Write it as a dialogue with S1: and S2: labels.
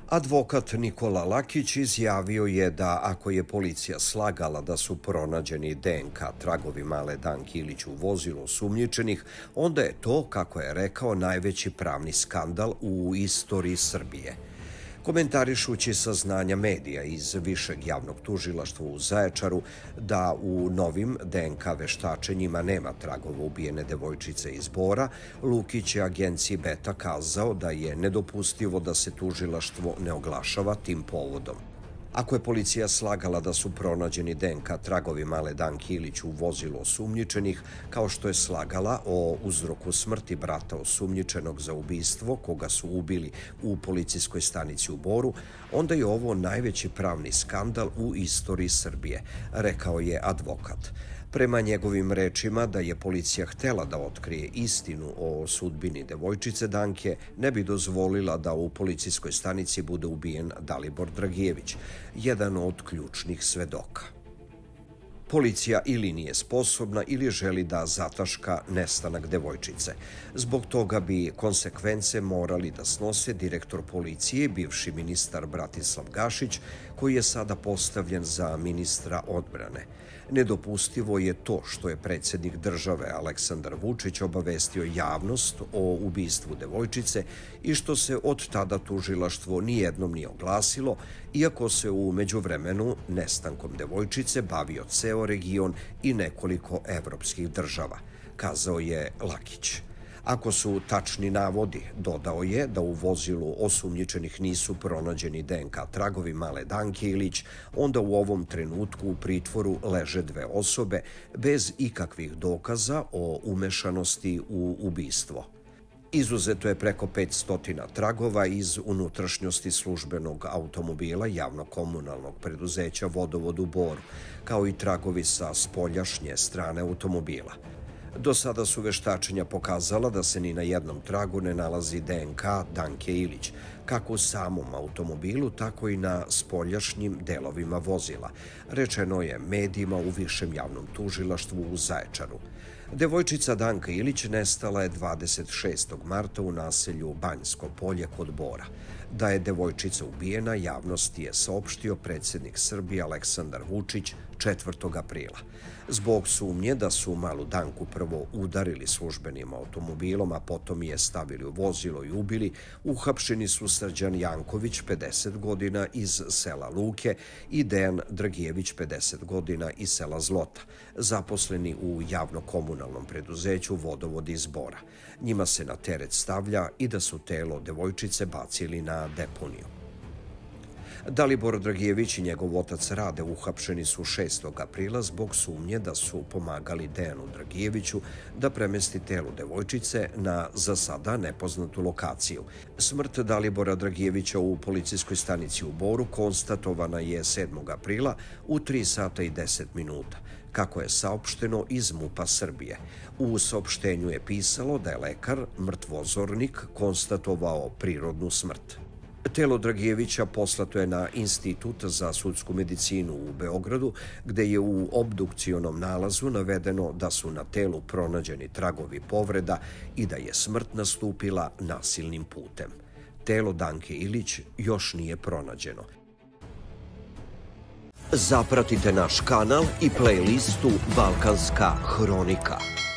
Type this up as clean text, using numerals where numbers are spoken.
S1: Advokat Nikola Lakić izjavio je da ako je policija slagala da su pronađeni DNK tragovi male Danke Ilić u vozilu osumnjičenih, onda je to, kako je rekao, najveći pravni skandal u istoriji Srbije. Komentarišući saznanja medija iz Višeg javnog tužilaštva u Zaječaru da u novim DNK veštačenjima nema tragova ubijene devojčice iz Bora, Lukić je agenciji Beta kazao da je nedopustivo da se tužilaštvo ne oglašava tim povodom. Ako je policija slagala da su pronađeni DNK tragovi male Danke Ilić u vozilu osumnjičenih, kao što je slagala o uzroku smrti brata osumnjičenog za ubistvo, koga su ubili u policijskoj stanici u Boru, onda je ovo najveći pravni skandal u istoriji Srbije, rekao je advokat. Prema njegovim rečima, da je policija htela da otkrije istinu o sudbini devojčice Danke, ne bi dozvolila da u policijskoj stanici bude ubijen Dalibor Dragijević, jedan od ključnih svedoka. Policija ili nije sposobna ili želi da zataška nestanak devojčice. Zbog toga bi konsekvence morali da snose direktor policije, bivši ministar Bratislav Gašić, koji je sada postavljen za ministra odbrane. Nedopustivo je to što je predsjednik države Aleksandar Vučić obavestio javnost o ubistvu devojčice i što se od tada tužilaštvo nijednom nije oglasilo, iako se u međuvremenu nestankom devojčice bavio ceo region i nekoliko evropskih država, kazao je Lakić. Ako su tačni navodi, dodao je da u vozilu osumnjičenih nisu pronađeni DNK tragovi male Danke Ilić, onda u ovom trenutku u pritvoru leže dve osobe bez ikakvih dokaza o umešanosti u ubistvo. Izuzeto je preko 500 tragova iz unutrašnjosti službenog automobila javno-komunalnog preduzeća Vodovod u Boru, kao i tragovi sa spoljašnje strane automobila. Do sada su veštačenja pokazala da se ni na jednom tragu ne nalazi DNK Danke Ilić, kako u samom automobilu, tako i na spoljašnjim delovima vozila, rečeno je medijima u Višem javnom tužilaštvu u Zaječaru. Devojčica Danka Ilić nestala je 26. marta u naselju Banjsko polje kod Bora. Da je devojčica ubijena, javnosti je saopštio predsjednik Srbije Aleksandar Vučić 4. aprila. Zbog sumnje da su malu Danku prvo udarili službenim automobilom, a potom je stavili u vozilo i ubili, uhapšeni su Srđan Janković, 50 godina, iz sela Luke i Dejan Dragijević, 50 godina, iz sela Zlota, zaposleni u javno-komunalnom preduzeću Vodovod iz Bora. Njima se na teret stavlja i da su telo devojčice bacili na deponiju. Dalibor Dragijević i njegov otac Rade uhapšeni su 6. aprila zbog sumnje da su pomagali Dejanu Dragijeviću da premesti telo devojčice na za sada nepoznatu lokaciju. Smrt Dalibora Dragijevića u policijskoj stanici u Boru konstatovana je 7. aprila u 3 sata i 10 minuta, kako je saopšteno iz MUP-a Srbije. U saopštenju je pisalo da je lekar, mrtvozornik, konstatovao prirodnu smrt. Telo Dragijevića poslato je na Institut za sudsku medicinu u Beogradu, gde je u obdukcionom nalazu navedeno da su na telu pronađeni tragovi povreda i da je smrt nastupila nasilnim putem. Telo Danke Ilić još nije pronađeno. Zapratite naš kanal i playlistu Balkanska hronika.